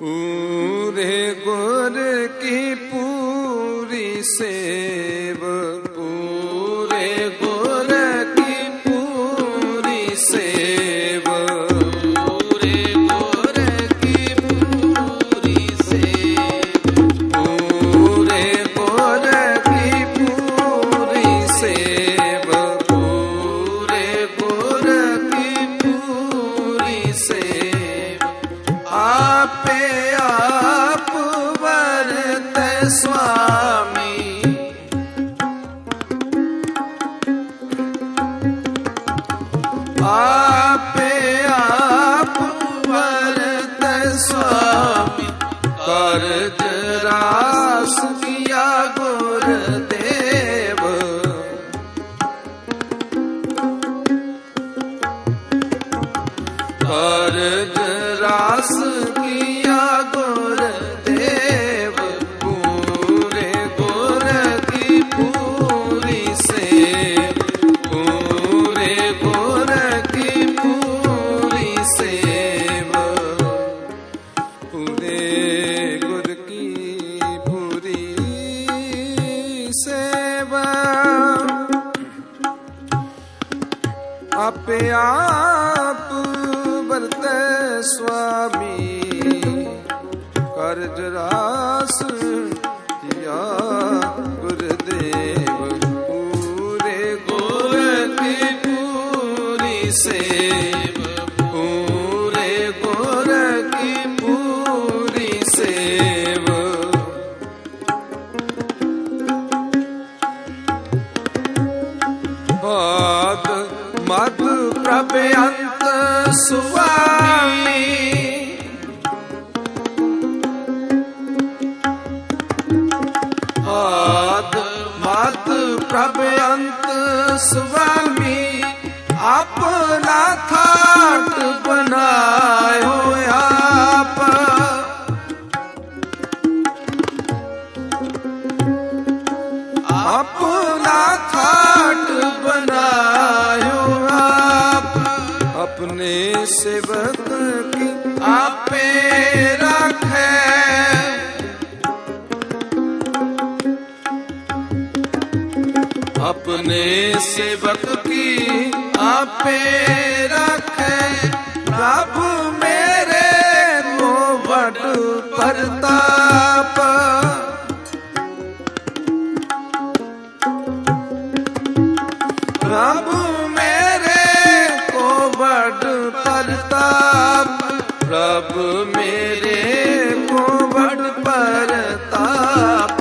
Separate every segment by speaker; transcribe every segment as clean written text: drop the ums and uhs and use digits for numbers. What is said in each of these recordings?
Speaker 1: पूरे गुर की पूरी सेव, पूरे गुर की पूरी सेव, पूरे गुर की पूरी सेव, पूरे गुर की पूरी सेव, पूरे गुर की पूरी सेव। आपे आप वरत स्वामी, आपे आप वरत स्वामी। कर्ज रास किया गुरुदेव, कर्ज रास किया गुरुदेव। पूरे गुर की पूरी सेव, पूरे गुर की पूरी सेव, पूरे गुर की पूरी सेवा। आपे आप वरत स्वामी, कर्ज रास किया गुरुदेव। पूरे गुर की पूरी सेव, पूरे गुर की पूरी सेव। भाग मद प्रभ अंत स्वामी, आद मद प्रभ अंत स्वामी। अपना थाट बनायो आप, अपना थाट बनायो आप। अपने सेवक की आपे रखे, अपने सेवक की आपे रखे। प्रभु मेरे को बड़ प्रताप, प्रभु मेरे को बड़ प्रताप, प्रभु मेरे को बड़ प्रताप।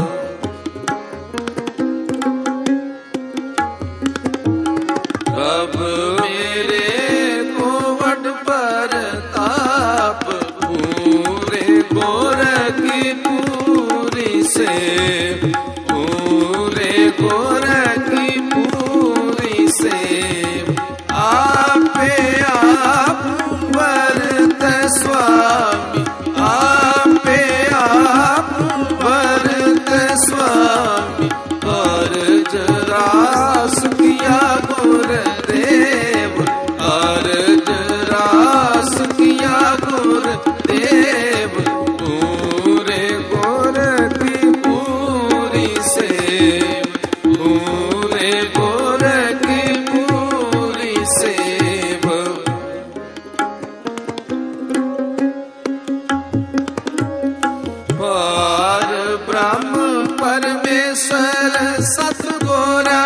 Speaker 1: प्रभु मेरे को बड़ प्रताप। पूरे गुर की पूरी सेव, पूरे गुर की पूरी सेव। आपे आप वरत स्वामी, आपे आप वरत स्वामी। कर्ज रास किया गुरुदेव, कर्ज रास किया गुरुदेव। पूरे गुर की पूरी सेव, पूरे गुर की पूरी सेव। पार ब्रह्म परमेश्वर सतगुरा,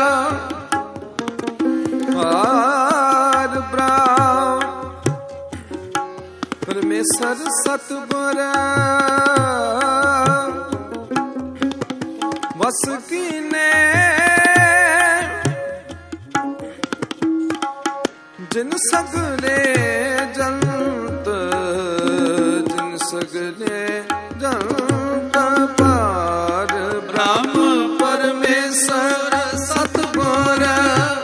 Speaker 1: पार ब्रह्म परमेश्वर सतगुरा। वस कीने जिन सगले जंत, जिन सगले जंत। पार ब्रह्म परमेश्वर सतगुरा,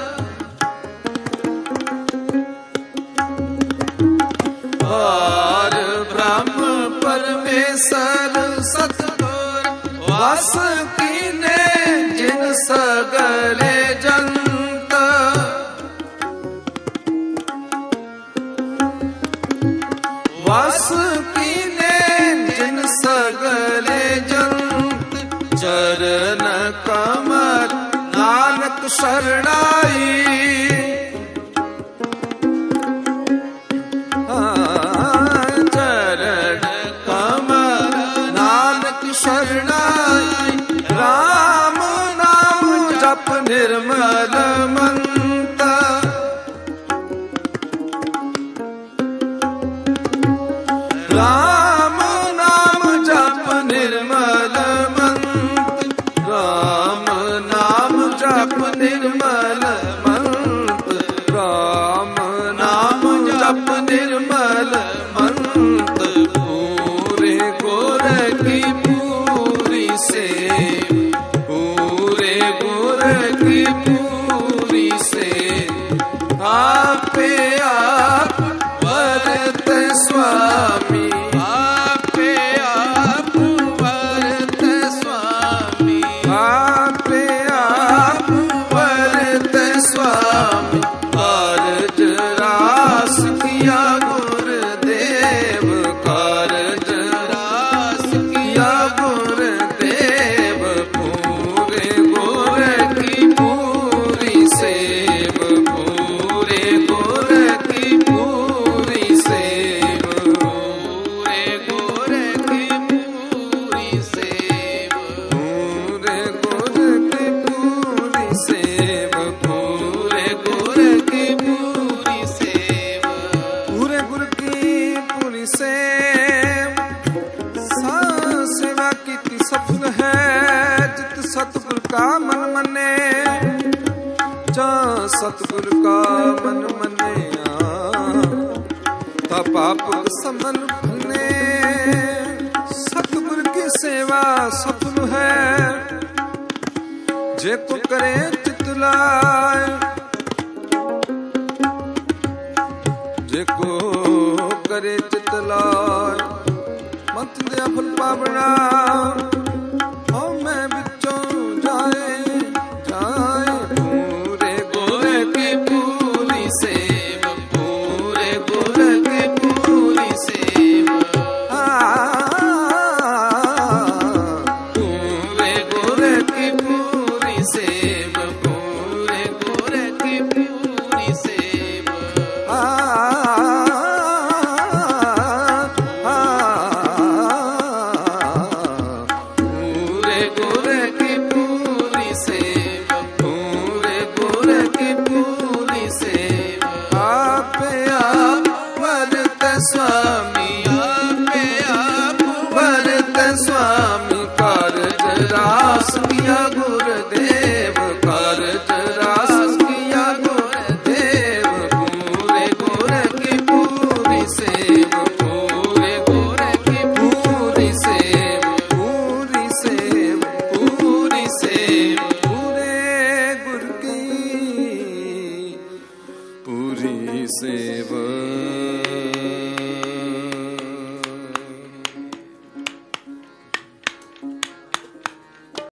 Speaker 1: पार ब्रह्म परमेश्वर सतगुरा। वस कीने जिन सगले जंत, वस कीने शरणाई, चरण कमल नानक शरणाई। राम नाम जप निर्मल मंत, राम नाम जप निर्मल मंत, राम नाम जप निर्मल मंत, राम नाम जप निर्मल मंत। पूरे गोर की पूरी से, पूरे गोर की पूरी से, आपे आप वरत स्वामी, आपे आप वरत स्वामी, आपे आप वरत स्वामी। कारज रास किया गुरुदेव, कारज रास किया गुरुदेव। पूरे गोर की पूरी सेव, पूरे गोर की पूरी सेव, पूरे गोर की पूरी सेव, पूरे गोर की पूरी सेव, पूरे गोर की पूरी सेव, पूरे गुर की पूरी सेव। सेवा की सफल है जित सतगुर का मन मने, जहाँ सतगुर का मन मने ता पाप समन भने। सतगुर की सेवा सफल है जे को करे चित लाए, जे को करे चित लाए। मत दे फल पावना मैं बिचों जाए जाए। पूरे गोर की पूरी सेव, पूरे गोर की पूरी सेव, पूरे गोर की पूरी सेव, पूरे गोर की पूरी सेव। पूरे गोर की पूरी सेव, पूरे गोर की पूरी सेव। आपे आप वरत स्वामी, आपे आप वरत स्वामी। कारज रास किया गुरुदेव, कारज रास किया गुरुदेव। पूरे गोर की पूरी सेव, पूरे गोर की पूरी सेव, पूरी सेव, पूरी सेव। पूरे गुर की पूरी सेव।